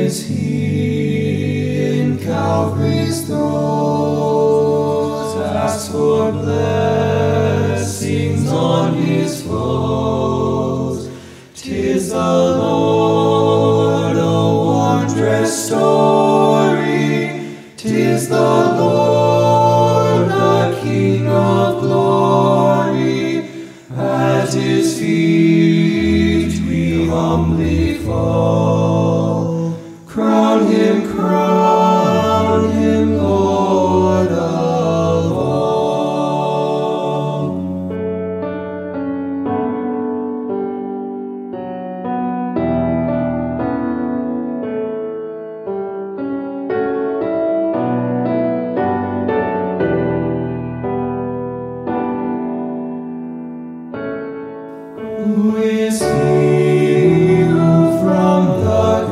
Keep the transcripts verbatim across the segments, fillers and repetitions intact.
is he in Calvary's throes, asks for blessings on his foes. 'Tis the Lord, a wondrous story. 'Tis the Lord, the King of glory. At his feet we humbly fall. Crown him, crown him, Lord of all. Who is he who from the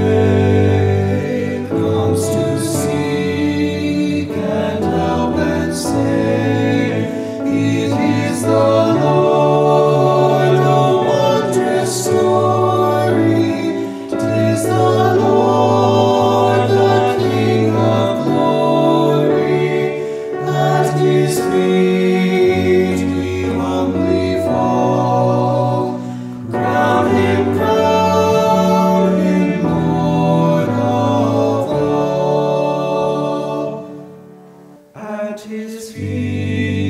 grave comes to seek and help and save? It is the Lord, a wondrous story. 'Tis the Lord, the King of glory. At his feet we humbly fall. Crown him, crown him, Lord of all. At his feet